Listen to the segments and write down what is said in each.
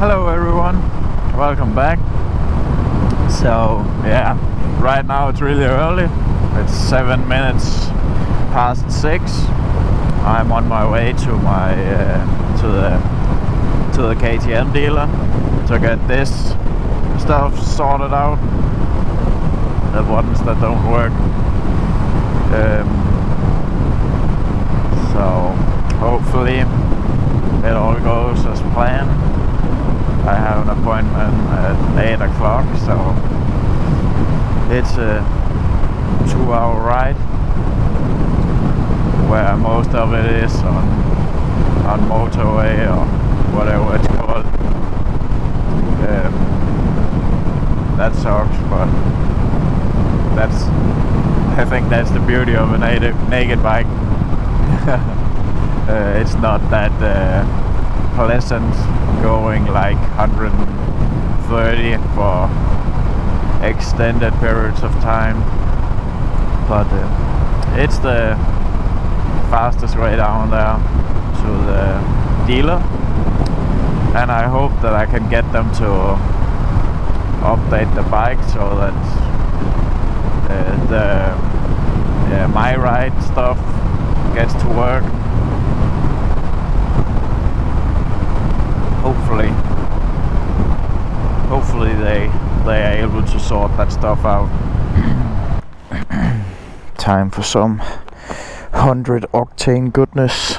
Hello everyone, welcome back. So yeah, right now it's really early. It's 7 minutes past 6. I'm on my way to my to the KTM dealer to get this stuff sorted out, the ones that don't work. So hopefully it all goes as planned. I have an appointment at 8 o'clock, so it's a 2-hour ride, where most of it is on motorway or whatever it's called. That sucks, but I think that's the beauty of a naked bike. It's not that pleasant going like 130 for extended periods of time, but it's the fastest way down there to the dealer, and I hope that I can get them to update the bike so that my ride stuff gets to work. Hopefully they are able to sort that stuff out. Time for some 100 octane goodness.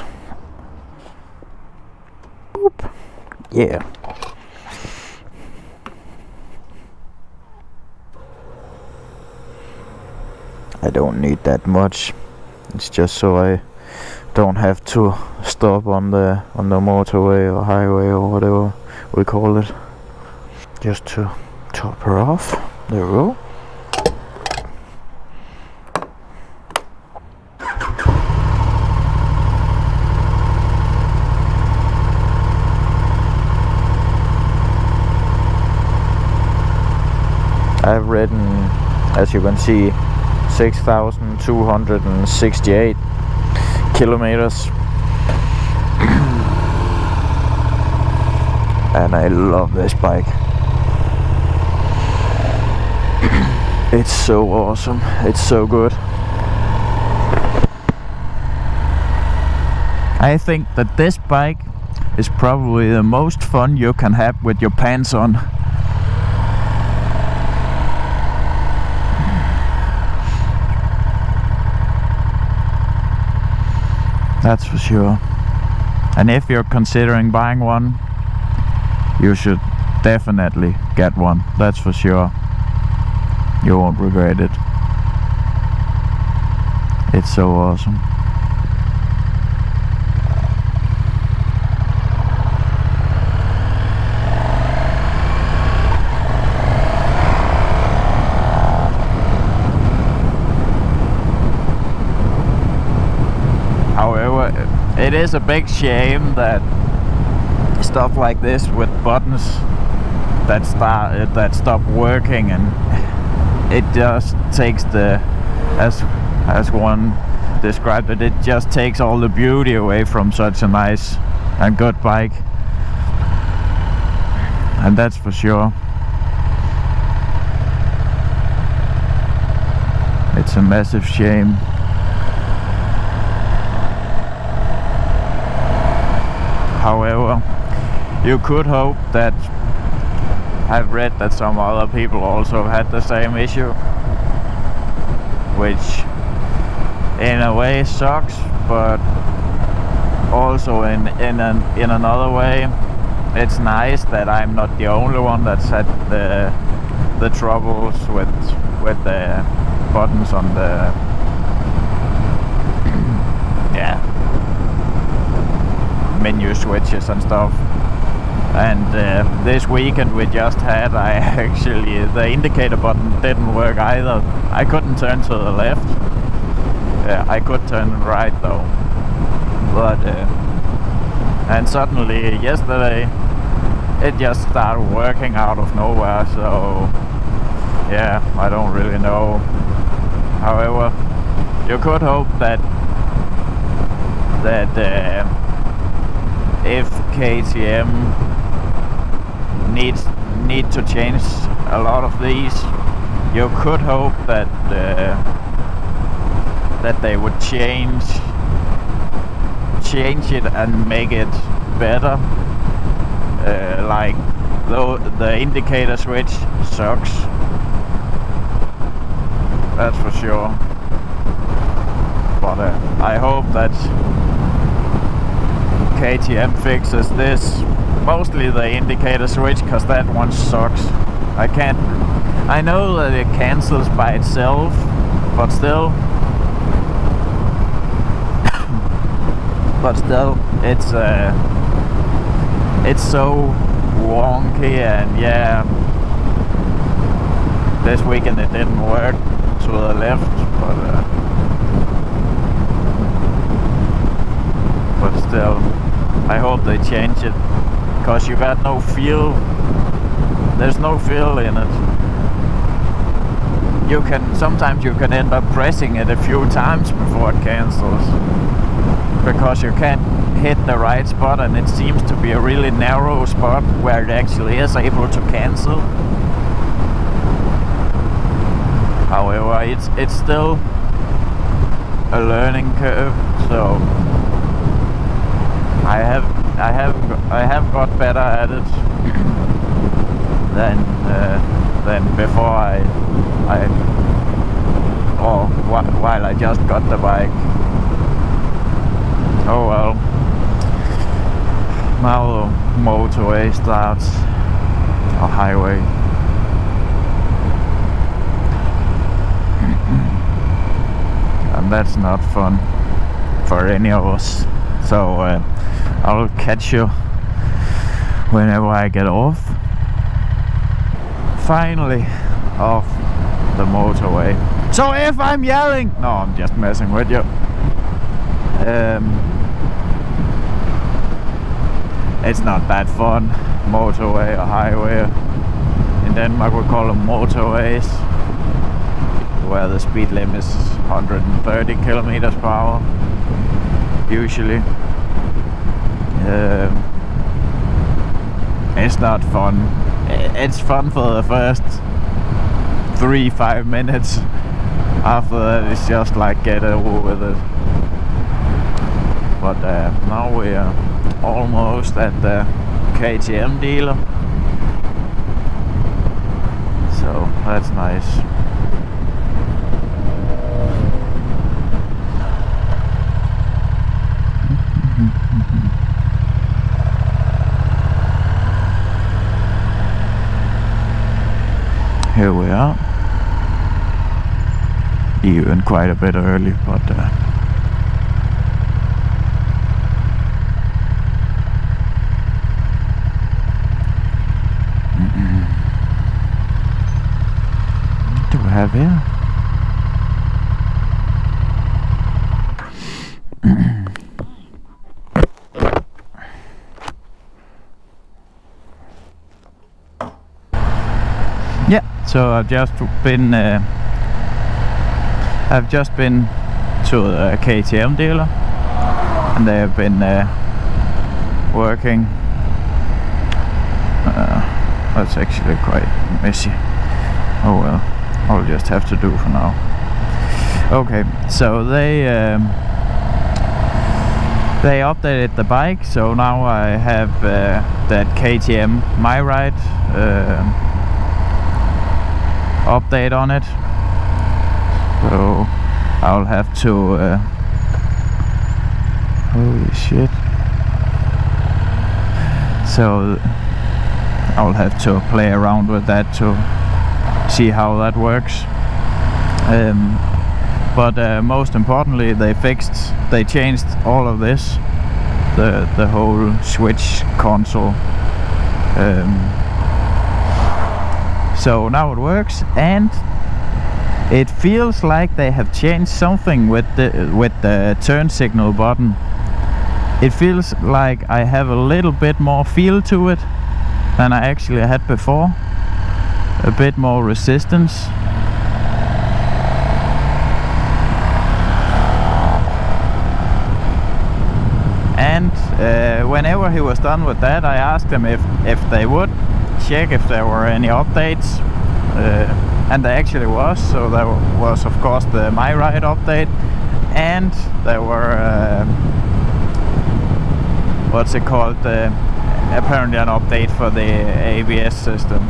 Boop. Yeah. I don't need that much. It's just so I don't have to stop on the motorway or highway or whatever we call it. Just to top her off. There we go. I've ridden, as you can see, 6,268 kilometers, and I love this bike. It's so awesome, it's so good. I think that this bike is probably the most fun you can have with your pants on. That's for sure. And if you're considering buying one, you should definitely get one. That's for sure. You won't regret it. It's so awesome. However, it is a big shame that stuff like this with buttons that stop working, and it just takes as one described it, it just takes all the beauty away from such a nice and good bike. And that's for sure. It's a massive shame. However, you could hope that I've read that some other people also had the same issue, which in a way sucks, but also in another way it's nice that I'm not the only one that's had the troubles with the buttons on the menu switches and stuff. And this weekend we just had, the indicator button didn't work either. I couldn't turn to the left. I could turn right though. But and suddenly yesterday it just started working out of nowhere. So yeah, I don't really know. However, you could hope that if KTM need to change a lot of these. You could hope that that they would change it and make it better. Like though the indicator switch sucks, that's for sure. But I hope that KTM fixes this, mostly the indicator switch, cause that one sucks. I know that it cancels by itself, but still. It's so wonky, and yeah, this weekend it didn't work to the left, but still, I hope they change it, cause you got no feel. There's no feel in it. Sometimes you can end up pressing it a few times before it cancels, because you can't hit the right spot, and it seems to be a really narrow spot where it actually is able to cancel. However, it's still a learning curve, so I have got better at it than before while I just got the bike. Oh well. Now the motorway starts, or highway. And that's not fun for any of us. So I'll catch you whenever I get off. Finally off the motorway. So if I'm yelling, no, I'm just messing with you. It's not that fun. Motorway or highway. In Denmark we call them motorways, where the speed limit is 130 kilometers per hour usually. It's not fun. It's fun for the first 3-5 minutes. After that it's just like get over with it. But now we are almost at the KTM dealer, so that's nice. Here we are, even quite a bit early, but what do we have here? Yeah, so I've just been to the KTM dealer, and they have been working. That's actually quite messy. Oh well, I'll just have to do for now. Okay, so they updated the bike, so now I have that KTM MyRide update on it. So I'll have to holy shit. So I'll have to play around with that to see how that works. But most importantly, they changed all of this, the whole Switch console. So now it works, and it feels like they have changed something with the turn signal button. It feels like I have a little bit more feel to it than I actually had before. A bit more resistance. And whenever he was done with that, I asked him if they would check if there were any updates, and there actually was. So there was of course the MyRide update, and there were what's it called, apparently an update for the ABS system.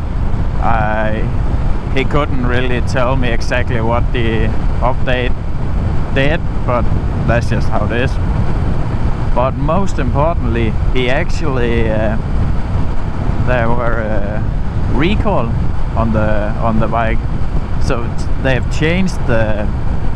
He couldn't really tell me exactly what the update did, but that's just how it is. But most importantly, he actually there were recall on the bike, so they've changed the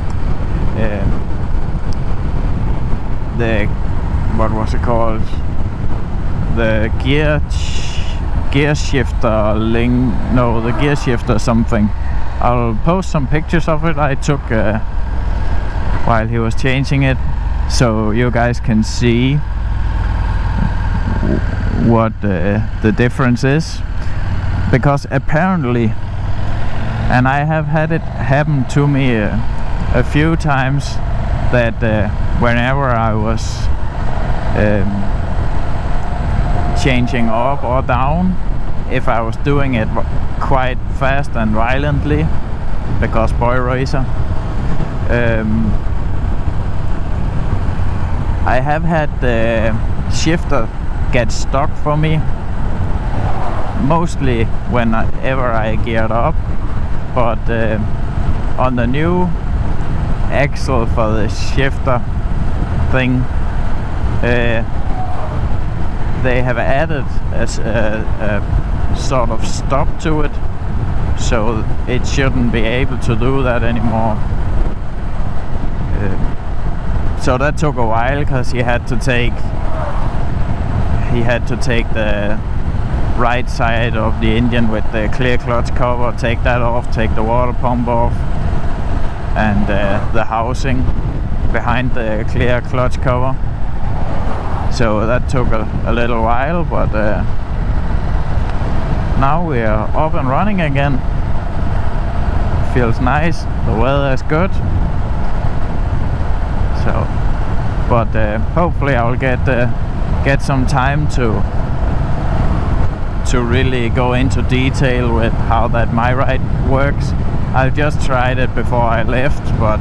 what was it called, the gear shifter link, no, the gear shifter something. I'll post some pictures of it I took while he was changing it, so you guys can see what the difference is. Because apparently, and I have had it happen to me a few times, that whenever I was changing up or down, if I was doing it quite fast and violently, because boy racer, I have had the shifter get stuck for me, mostly whenever I geared up. But on the new axle for the shifter thing, they have added a sort of stop to it, so it shouldn't be able to do that anymore. So that took a while, because he had to take the right side of the engine with the clear clutch cover, take that off, take the water pump off, and the housing behind the clear clutch cover. So that took a little while, but now we are up and running again. Feels nice, the weather is good. So, but hopefully I'll get some time to really go into detail with how that MyRide works. I've just tried it before I left, but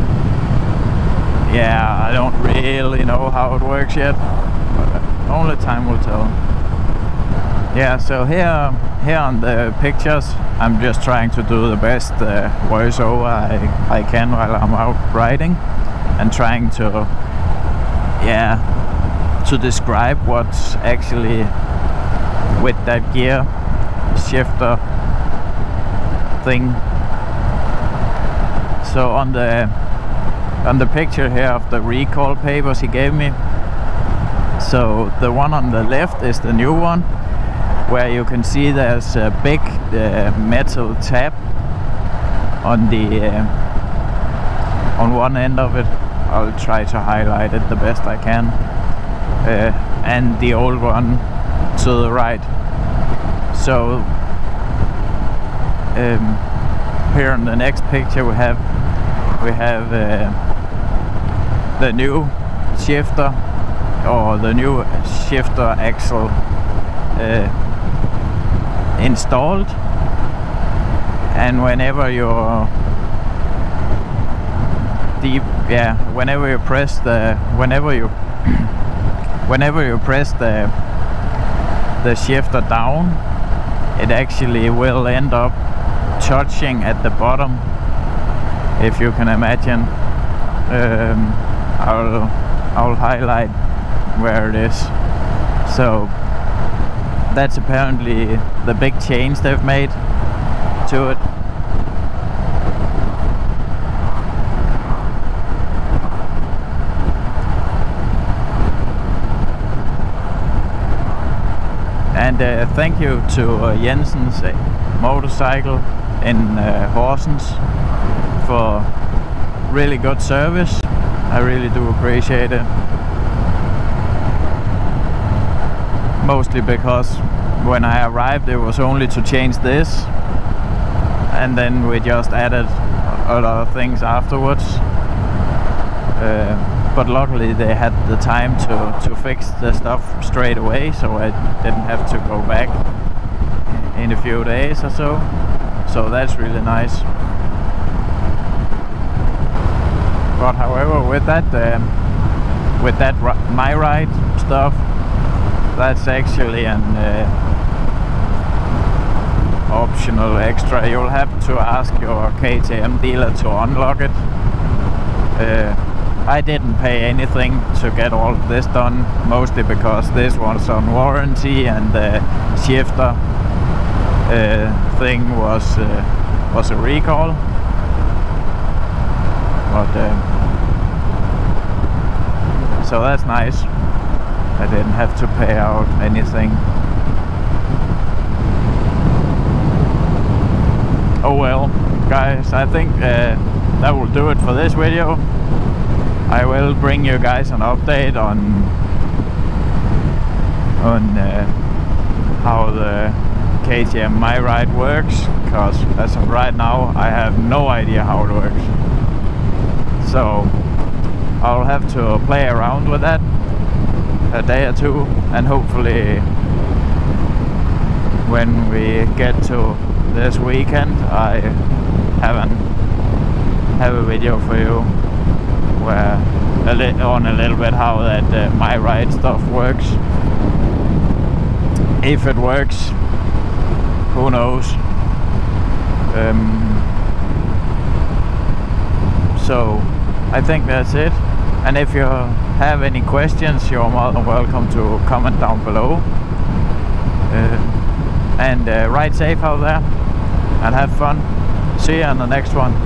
yeah, I don't really know how it works yet, but only time will tell. Yeah, so here on the pictures, I'm just trying to do the best voiceover I can while I'm out riding, and trying to describe what's actually with that gear shifter thing. So on the picture here of the recall papers he gave me, so the one on the left is the new one, where you can see there's a big metal tab on the on one end of it. I'll try to highlight it the best I can, and the old one to the right. So here in the next picture we have the new shifter, or the new shifter axle installed, and whenever you press the shifter down, it actually will end up touching at the bottom, if you can imagine. I'll highlight where it is. So that's apparently the big change they've made to it. And thank you to Jensen's Motorcycle in Horsens for really good service. I really do appreciate it. Mostly because when I arrived it was only to change this, and then we just added a lot of things afterwards. But luckily they had the time to fix the stuff straight away, so I didn't have to go back in a few days or so. So that's really nice. But however, with that MyRide stuff, that's actually an optional extra. You'll have to ask your KTM dealer to unlock it. I didn't pay anything to get all of this done, mostly because this was on warranty and the shifter thing was a recall. But so that's nice. I didn't have to pay out anything. Oh well, guys, I think that will do it for this video. I will bring you guys an update on how the KTM MyRide works, because as of right now I have no idea how it works. So I'll have to play around with that a day or two, and hopefully when we get to this weekend I have a video for you where a little bit how that MyRide stuff works. If it works, who knows. So I think that's it. And if you have any questions, you're more than welcome to comment down below. And ride safe out there and have fun. See you on the next one.